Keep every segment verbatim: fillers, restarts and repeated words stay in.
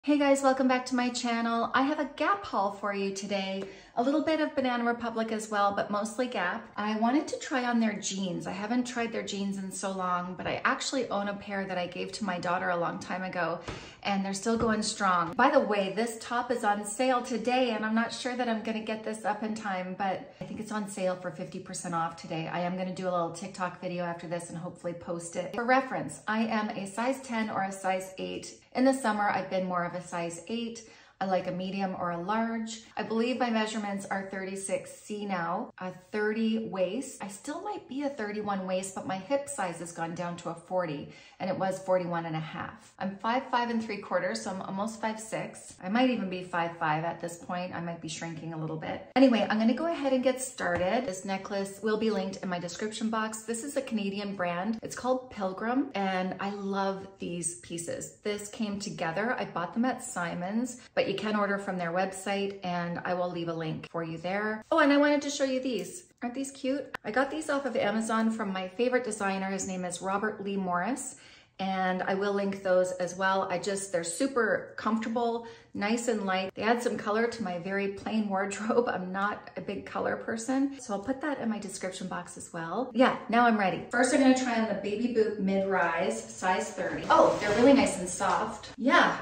Hey guys, welcome back to my channel. I have a Gap haul for you today. A little bit of Banana Republic as well, but mostly Gap. I wanted to try on their jeans. I haven't tried their jeans in so long, but I actually own a pair that I gave to my daughter a long time ago, and they're still going strong. By the way, this top is on sale today, and I'm not sure that I'm gonna get this up in time, but I think it's on sale for fifty percent off today. I am gonna do a little TikTok video after this and hopefully post it. For reference, I am a size ten or a size eight. In the summer, I've been more of a size eight. I like a medium or a large. I believe my measurements are thirty-six C now, a thirty waist. I still might be a thirty-one waist, but my hip size has gone down to a forty, and it was forty-one and a half. I'm five five and three quarters, so I'm almost five six. I might even be five five at this point. I might be shrinking a little bit. Anyway, I'm gonna go ahead and get started. This necklace will be linked in my description box. This is a Canadian brand. It's called Pilgrim, and I love these pieces. This came together. I bought them at Simon's, but you can order from their website, and I will leave a link for you there. Oh, and I wanted to show you these. Aren't these cute? I got these off of Amazon from my favorite designer. His name is Robert Lee Morris, and I will link those as well. I just, they're super comfortable, nice and light. They add some color to my very plain wardrobe. I'm not a big color person, so I'll put that in my description box as well. Yeah, now I'm ready. First, I'm gonna try on the baby boot mid-rise, size thirty. Oh, they're really nice and soft. Yeah,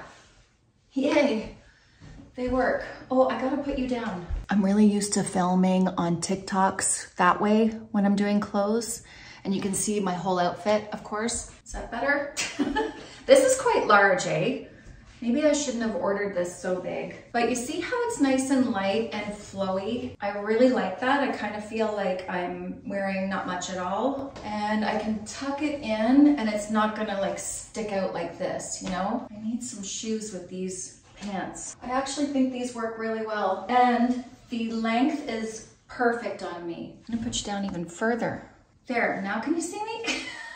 yay. They work. Oh, I gotta put you down. I'm really used to filming on TikToks that way when I'm doing clothes, and you can see my whole outfit, of course. Is that better? This is quite large, eh? Maybe I shouldn't have ordered this so big. But you see how it's nice and light and flowy? I really like that. I kind of feel like I'm wearing not much at all. And I can tuck it in, and it's not gonna like stick out like this, you know? I need some shoes with these pants. I actually think these work really well, and the length is perfect on me. I'm gonna put you down even further. There, now can you see me?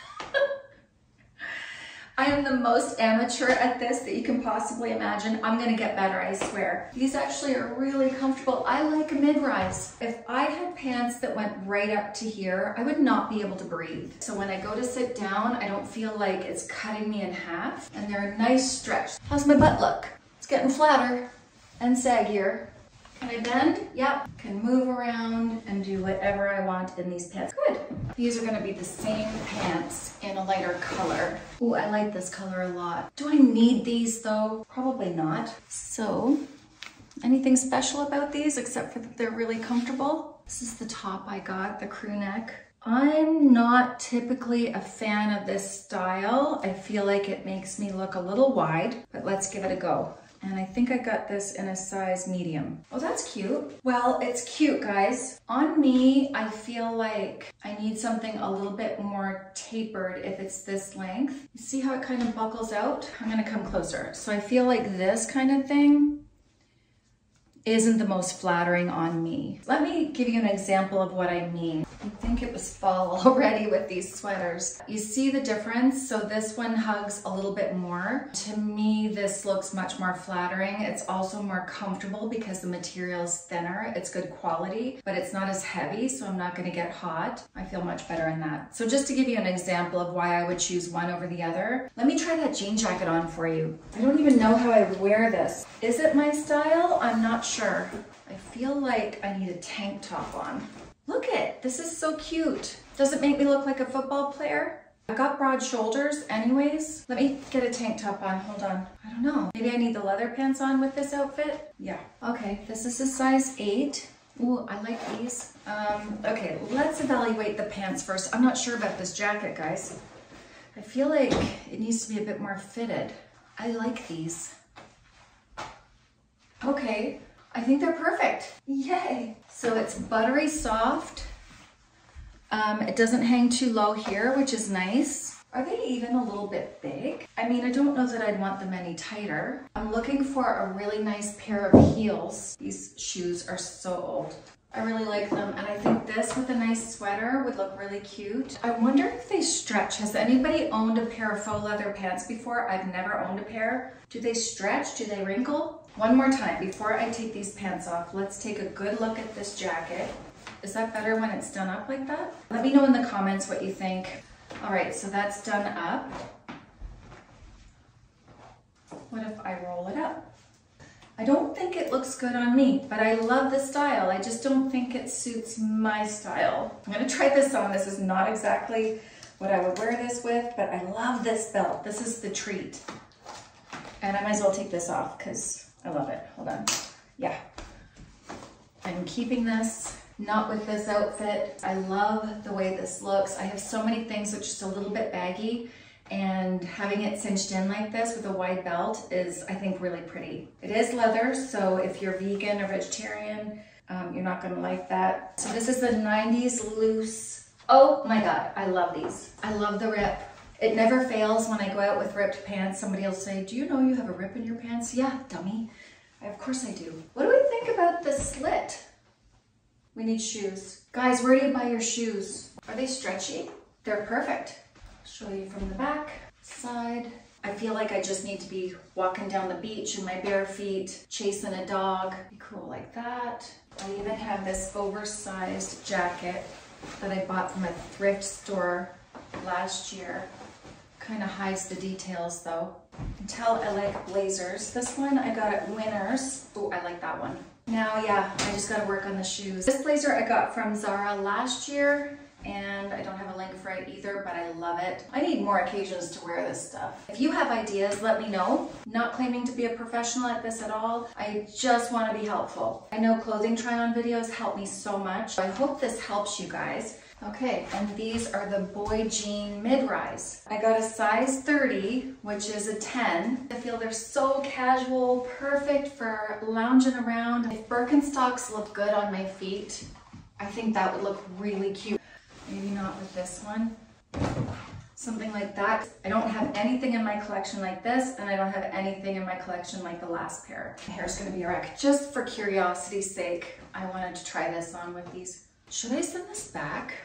I am the most amateur at this that you can possibly imagine. I'm gonna get better, I swear. These actually are really comfortable. I like a mid-rise. If I had pants that went right up to here, I would not be able to breathe. So when I go to sit down, I don't feel like it's cutting me in half, and they're a nice stretch. How's my butt look? It's getting flatter and saggier. Can I bend? Yep. Can move around and do whatever I want in these pants. Good. These are gonna be the same pants in a lighter color. Ooh, I like this color a lot. Do I need these though? Probably not. So, anything special about these except for that they're really comfortable? This is the top I got, the crew neck. I'm not typically a fan of this style. I feel like it makes me look a little wide, but let's give it a go. And I think I got this in a size medium. Oh, that's cute. Well, it's cute, guys. On me, I feel like I need something a little bit more tapered if it's this length. You see how it kind of buckles out? I'm gonna come closer. So I feel like this kind of thing isn't the most flattering on me. Let me give you an example of what I mean. I think it was fall already with these sweaters. You see the difference? So this one hugs a little bit more. To me, this looks much more flattering. It's also more comfortable because the material is thinner. It's good quality, but it's not as heavy, so I'm not gonna get hot. I feel much better in that. So just to give you an example of why I would choose one over the other, let me try that jean jacket on for you. I don't even know how I would wear this. Is it my style? I'm not sure. I feel like I need a tank top on. Look it, this is so cute. Does it make me look like a football player? I've got broad shoulders anyways. Let me get a tank top on, hold on. I don't know, maybe I need the leather pants on with this outfit? Yeah, okay, this is a size eight. Ooh, I like these. Um, okay, let's evaluate the pants first. I'm not sure about this jacket, guys. I feel like it needs to be a bit more fitted. I like these. Okay. I think they're perfect. Yay. So it's buttery soft. Um, it doesn't hang too low here, which is nice. Are they even a little bit big? I mean, I don't know that I'd want them any tighter. I'm looking for a really nice pair of heels. These shoes are so old. I really like them, and I think this with a nice sweater would look really cute. I wonder if they stretch. Has anybody owned a pair of faux leather pants before? I've never owned a pair. Do they stretch? Do they wrinkle? One more time, before I take these pants off, let's take a good look at this jacket. Is that better when it's done up like that? Let me know in the comments what you think. All right, so that's done up. What if I roll it up? I don't think it looks good on me, but I love the style. I just don't think it suits my style. I'm gonna try this on. This is not exactly what I would wear this with, but I love this belt. This is the treat. And I might as well take this off because I love it. Hold on. Yeah. I'm keeping this, not with this outfit. I love the way this looks. I have so many things that are just a little bit baggy, and having it cinched in like this with a wide belt is, I think, really pretty. It is leather, so if you're vegan or vegetarian, um, you're not gonna like that. So this is the nineties loose. Oh my God, I love these. I love the rip. It never fails when I go out with ripped pants. Somebody will say, do you know you have a rip in your pants? Yeah, dummy. Of course I do. What do we think about the slit? We need shoes. Guys, where do you buy your shoes? Are they stretchy? They're perfect. I'll show you from the back, side. I feel like I just need to be walking down the beach in my bare feet, chasing a dog. Be cool like that. I even have this oversized jacket that I bought from a thrift store last year. Kind of hides the details though. You can tell I like blazers. This one I got at Winners. Oh, I like that one. Now, yeah, I just gotta work on the shoes. This blazer I got from Zara last year, and I don't have a link for it either, but I love it. I need more occasions to wear this stuff. If you have ideas, let me know. Not claiming to be a professional at this at all. I just wanna be helpful. I know clothing try-on videos help me so much. I hope this helps you guys. Okay, and these are the boy jean mid-rise. I got a size thirty, which is a ten. I feel they're so casual, perfect for lounging around. If Birkenstocks look good on my feet, I think that would look really cute. Maybe not with this one. Something like that. I don't have anything in my collection like this, and I don't have anything in my collection like the last pair. My hair's gonna be a wreck. Just for curiosity's sake, I wanted to try this on with these. Should I send this back?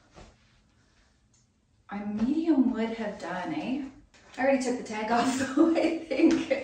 I medium would have done, eh? I already took the tag off though, I think.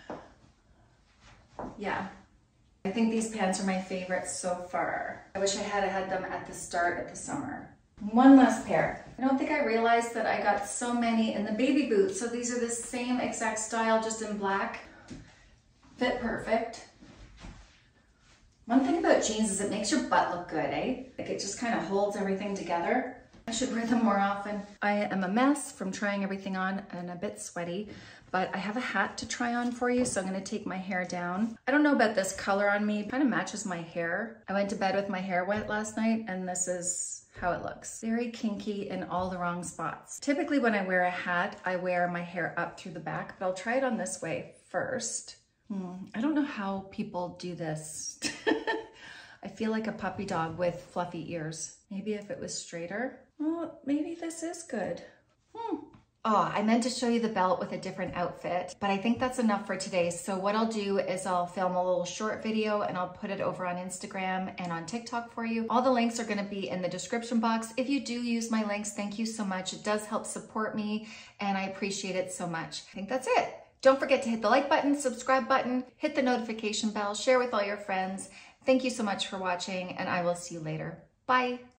Yeah. I think these pants are my favorites so far. I wish I had had them at the start of the summer. One last pair. I don't think I realized that I got so many in the baby boots. So these are the same exact style, just in black. Fit perfect. One thing about jeans is it makes your butt look good, eh? Like it just kind of holds everything together. I should wear them more often. I am a mess from trying everything on and a bit sweaty, but I have a hat to try on for you, so I'm gonna take my hair down. I don't know about this color on me, it kind of matches my hair. I went to bed with my hair wet last night, and this is how it looks. Very kinky in all the wrong spots. Typically when I wear a hat, I wear my hair up through the back, but I'll try it on this way first. Hmm, I don't know how people do this. I feel like a puppy dog with fluffy ears. Maybe if it was straighter. Well, maybe this is good. Hmm. Oh, I meant to show you the belt with a different outfit, but I think that's enough for today. So what I'll do is I'll film a little short video and I'll put it over on Instagram and on TikTok for you. All the links are gonna be in the description box. If you do use my links, thank you so much. It does help support me and I appreciate it so much. I think that's it. Don't forget to hit the like button, subscribe button, hit the notification bell, share with all your friends. Thank you so much for watching, and I will see you later. Bye.